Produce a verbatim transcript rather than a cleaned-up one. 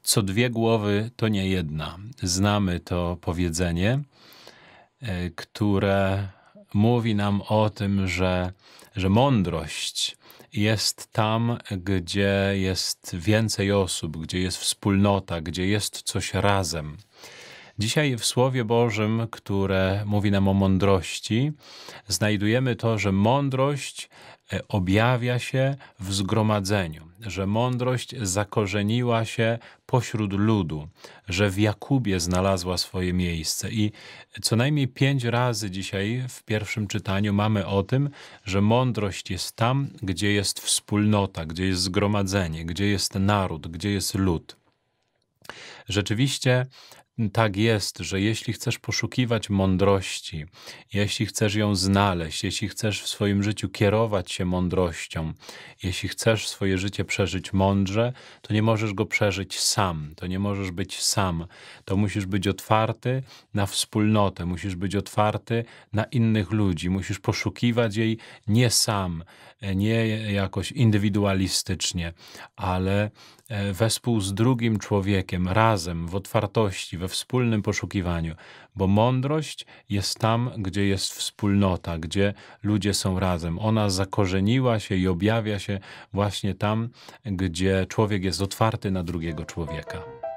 Co dwie głowy to nie jedna. Znamy to powiedzenie, e, które mówi nam o tym, że, że mądrość jest tam, gdzie jest więcej osób, gdzie jest wspólnota, gdzie jest coś razem. Dzisiaj w Słowie Bożym, które mówi nam o mądrości, znajdujemy to, że mądrość e, objawia się w zgromadzeniu, że mądrość zakorzeniła się pośród ludu, że w Jakubie znalazła swoje miejsce. I co najmniej pięć razy dzisiaj w pierwszym czytaniu mamy o tym, że mądrość jest tam, gdzie jest wspólnota, gdzie jest zgromadzenie, gdzie jest naród, gdzie jest lud. Rzeczywiście tak jest, że jeśli chcesz poszukiwać mądrości, jeśli chcesz ją znaleźć, jeśli chcesz w swoim życiu kierować się mądrością, jeśli chcesz swoje życie przeżyć mądrze, to nie możesz go przeżyć sam, to nie możesz być sam. To musisz być otwarty na wspólnotę, musisz być otwarty na innych ludzi, musisz poszukiwać jej nie sam, nie jakoś indywidualistycznie, ale e, wespół z drugim człowiekiem, razem, w otwartości, we wspólnym poszukiwaniu, bo mądrość jest tam, gdzie jest wspólnota, gdzie ludzie są razem. Ona zakorzeniła się i objawia się właśnie tam, gdzie człowiek jest otwarty na drugiego człowieka.